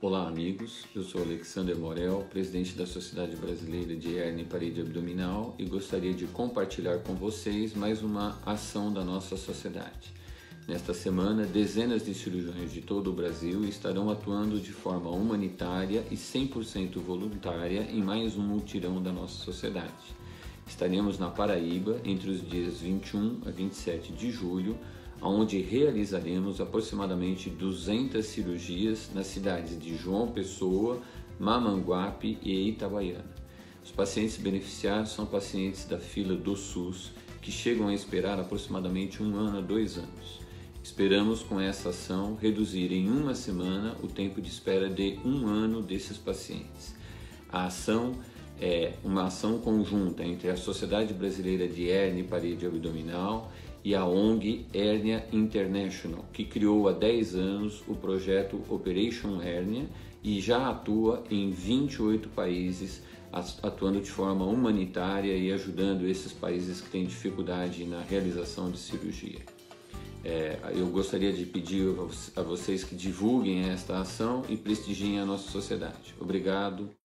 Olá amigos, eu sou Alexander Morel, presidente da Sociedade Brasileira de Hérnia e Parede Abdominal e gostaria de compartilhar com vocês mais uma ação da nossa sociedade. Nesta semana, dezenas de cirurgiões de todo o Brasil estarão atuando de forma humanitária e 100% voluntária em mais um mutirão da nossa sociedade. Estaremos na Paraíba entre os dias 21 a 27 de julho, onde realizaremos aproximadamente 200 cirurgias nas cidades de João Pessoa, Mamanguape e Itabaiana. Os pacientes beneficiados são pacientes da fila do SUS, que chegam a esperar aproximadamente 1 ano a 2 anos. Esperamos com essa ação reduzir em uma semana o tempo de espera de 1 ano desses pacientes. A ação é uma ação conjunta entre a Sociedade Brasileira de Hérnia e Parede Abdominal e a ONG Hérnia International, que criou há 10 anos o projeto Operation Hérnia e já atua em 28 países, atuando de forma humanitária e ajudando esses países que têm dificuldade na realização de cirurgia. Eu gostaria de pedir a vocês que divulguem esta ação e prestigiem a nossa sociedade. Obrigado.